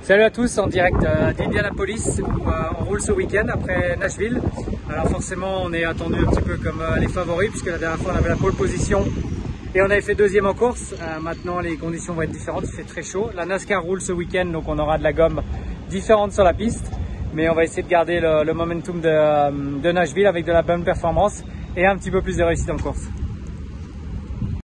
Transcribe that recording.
Salut à tous, en direct d'Indianapolis où on roule ce week-end après Nashville. Alors forcément on est attendu un petit peu comme les favoris puisque la dernière fois on avait la pole position et on avait fait deuxième en course. Maintenant les conditions vont être différentes, il fait très chaud. La NASCAR roule ce week-end donc on aura de la gomme différente sur la piste. Mais on va essayer de garder le momentum de Nashville avec de la bonne performance et un petit peu plus de réussite en course.